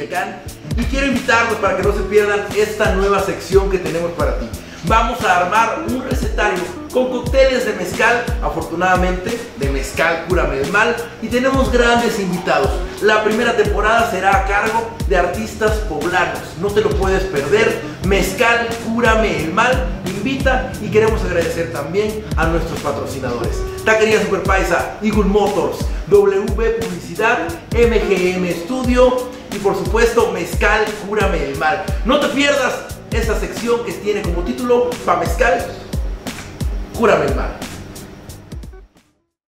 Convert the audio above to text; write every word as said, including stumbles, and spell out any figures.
Culiacan y quiero invitarlos para que no se pierdan esta nueva sección que tenemos para ti. Vamos a armar un recetario con cócteles de mezcal, afortunadamente de Mezcal Cúrame el Mal, y tenemos grandes invitados. La primera temporada será a cargo de artistas poblanos, no te lo puedes perder. Mezcal Cúrame el Mal invita, y queremos agradecer también a nuestros patrocinadores: Taquería Superpaisa, Eagle Motors, W B Publicidad, M G M Studio y por supuesto Mezcal Cúrame el Mal. No te pierdas esta sección que tiene como título: Pa' Mezcal Cúrame el Mal.